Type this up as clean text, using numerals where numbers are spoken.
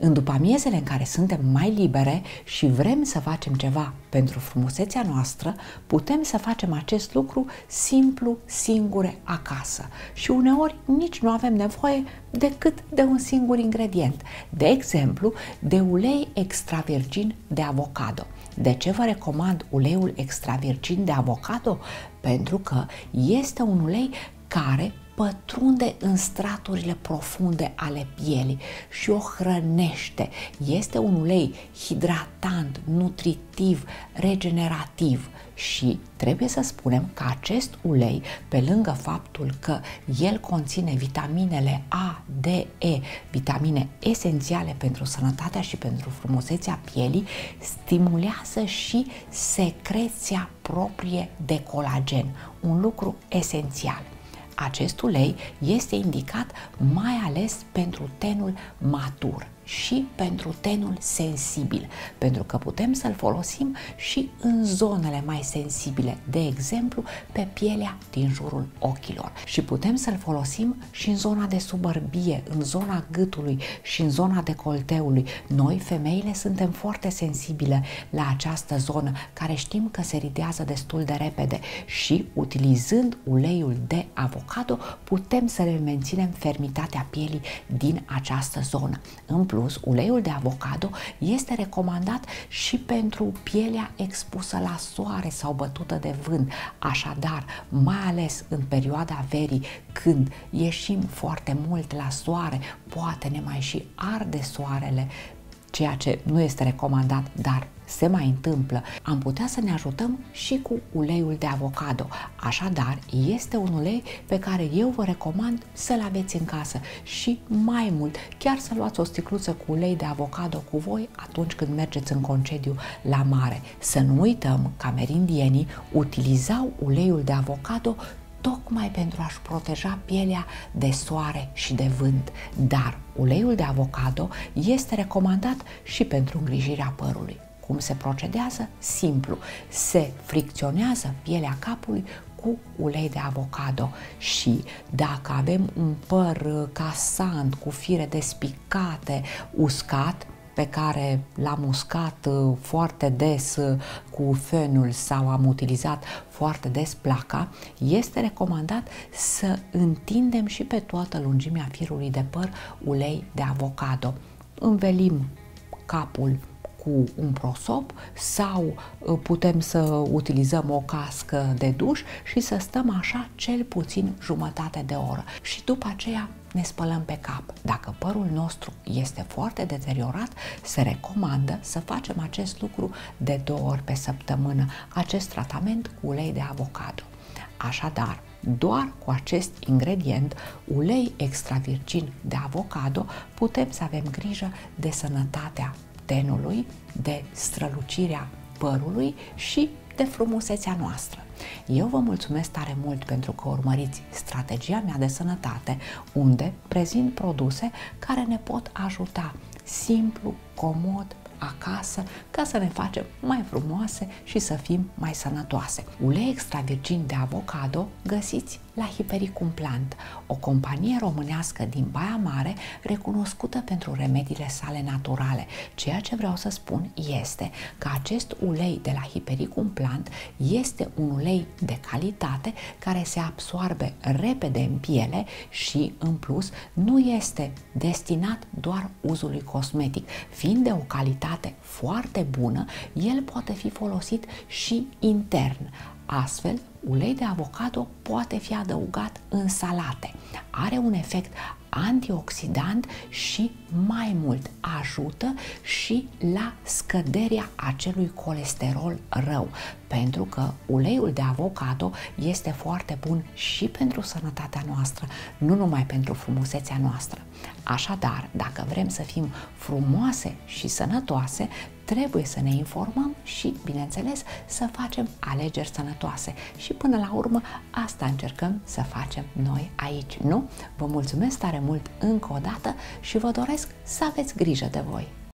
În după-amiezele în care suntem mai libere și vrem să facem ceva pentru frumusețea noastră, putem să facem acest lucru simplu, singure, acasă. Și uneori nici nu avem nevoie decât de un singur ingredient. De exemplu, de ulei extra virgin de avocado. De ce vă recomand uleiul extra virgin de avocado? Pentru că este un ulei care pătrunde în straturile profunde ale pielii și o hrănește. Este un ulei hidratant, nutritiv, regenerativ și trebuie să spunem că acest ulei, pe lângă faptul că el conține vitaminele A, D, E, vitamine esențiale pentru sănătatea și pentru frumusețea pielii, stimulează și secreția proprie de colagen, un lucru esențial. Acest ulei este indicat mai ales pentru tenul matur și pentru tenul sensibil, pentru că putem să-l folosim și în zonele mai sensibile, de exemplu pe pielea din jurul ochilor, și putem să-l folosim și în zona de subărbie, în zona gâtului și în zona decolteului. Noi, femeile, suntem foarte sensibile la această zonă, care știm că se ridează destul de repede și utilizând uleiul de avocado putem să le menținem fermitatea pielii din această zonă. În plus, uleiul de avocado este recomandat și pentru pielea expusă la soare sau bătută de vânt. Așadar, mai ales în perioada verii, când ieșim foarte mult la soare, poate ne mai și arde soarele, ceea ce nu este recomandat, dar se mai întâmplă, am putea să ne ajutăm și cu uleiul de avocado. Așadar, este un ulei pe care eu vă recomand să-l aveți în casă și mai mult, chiar să luați o sticluță cu ulei de avocado cu voi atunci când mergeți în concediu la mare. Să nu uităm că amerindienii utilizau uleiul de avocado tocmai pentru a-și proteja pielea de soare și de vânt. Dar uleiul de avocado este recomandat și pentru îngrijirea părului. Cum se procedează? Simplu. Se fricționează pielea capului cu ulei de avocado și dacă avem un păr casant, cu fire despicate, uscat, pe care l-am uscat foarte des cu fenul sau am utilizat foarte des placa, este recomandat să întindem și pe toată lungimea firului de păr ulei de avocado. Învelim capul cu un prosop sau putem să utilizăm o cască de duș și să stăm așa cel puțin jumătate de oră și după aceea ne spălăm pe cap. Dacă părul nostru este foarte deteriorat, se recomandă să facem acest lucru de 2 ori pe săptămână, acest tratament cu ulei de avocado. Așadar, doar cu acest ingredient, ulei extra virgin de avocado, putem să avem grijă de sănătatea tenului, de strălucirea părului și de frumusețea noastră. Eu vă mulțumesc tare mult pentru că urmăriți Strategia mea de sănătate, unde prezint produse care ne pot ajuta simplu, comod, acasă, ca să ne facem mai frumoase și să fim mai sănătoase. Ulei extra virgin de avocado găsiți la Hipericum Plant, o companie românească din Baia Mare recunoscută pentru remediile sale naturale. Ceea ce vreau să spun este că acest ulei de la Hipericum Plant este un ulei de calitate care se absoarbe repede în piele și, în plus, nu este destinat doar uzului cosmetic. Fiind de o calitate foarte bună, el poate fi folosit și intern. Astfel, ulei de avocado poate fi adăugat în salate. Are un efect antioxidant și mai mult ajută și la scăderea acelui colesterol rău, pentru că uleiul de avocado este foarte bun și pentru sănătatea noastră, nu numai pentru frumusețea noastră. Așadar, dacă vrem să fim frumoase și sănătoase, trebuie să ne informăm și, bineînțeles, să facem alegeri sănătoase. Și până la urmă, asta încercăm să facem noi aici, nu? Vă mulțumesc tare mult încă o dată și vă doresc să aveți grijă de voi!